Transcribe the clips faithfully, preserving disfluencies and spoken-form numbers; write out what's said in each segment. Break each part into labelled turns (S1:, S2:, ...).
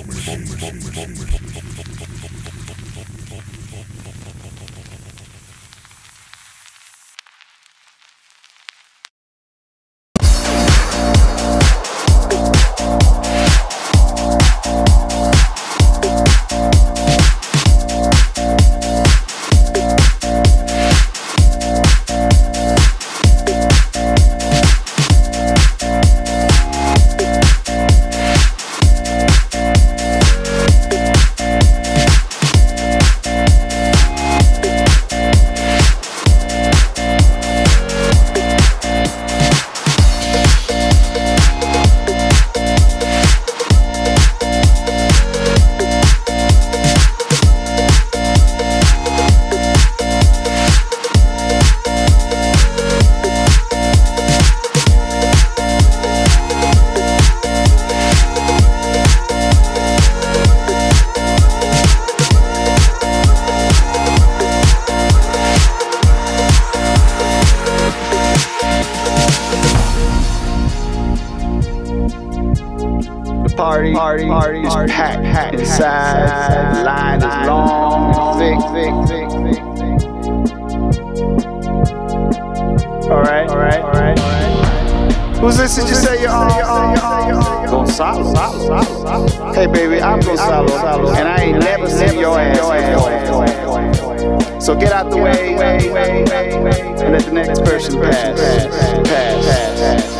S1: Party, party, party is packed, packed inside. The line is long, thick, thick, thick, thick, thick. All right, all right, all right, all right. Who's this? Did you say you're on? Gonzalo. Hey, baby, I'm Gonzalo, and I ain't never seen your ass. So get out the way and let the next person pass. Pass. Pass.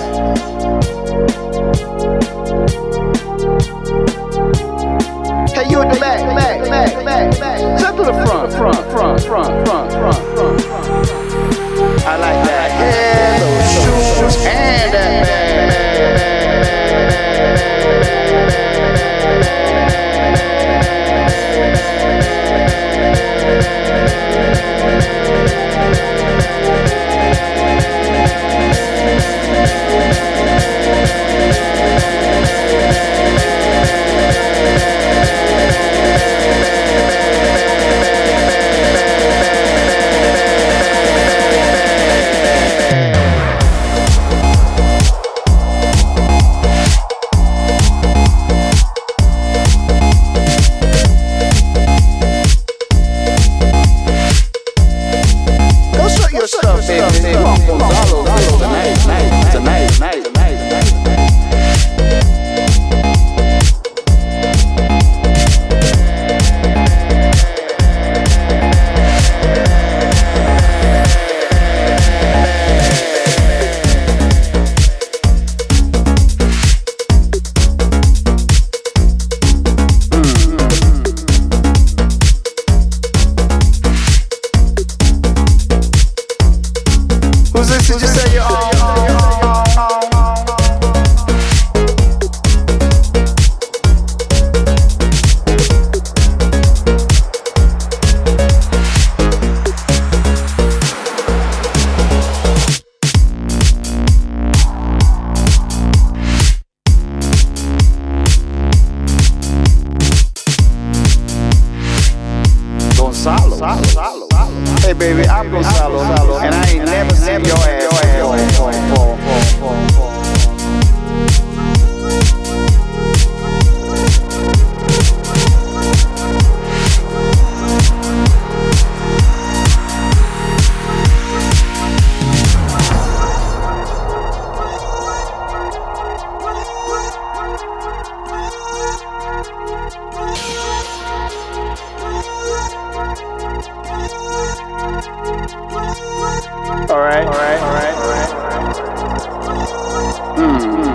S1: Hey, you at the back, back, back, back, back. Step to the front, front, front, front, front, front, front. I like that. Yeah, those shoes and that bag. Hey baby, I'm Gonzalo, and I ain't never seen your ass. All right, all right, all right, all right, all right. Mm.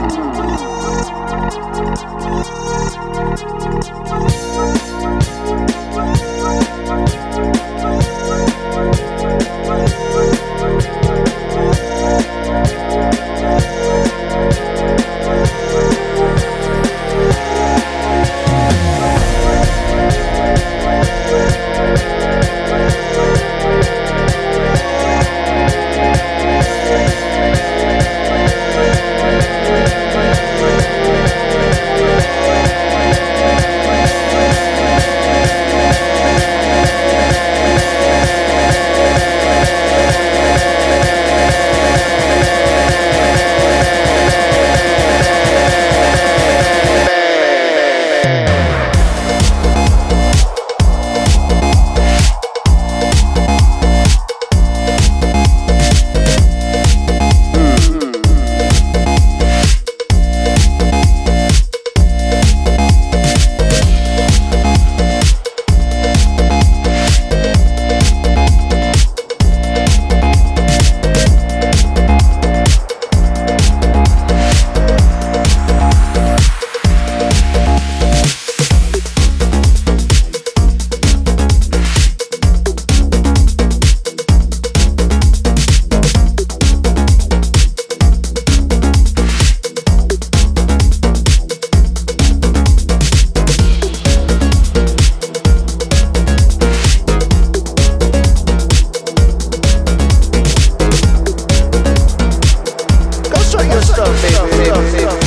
S1: baby.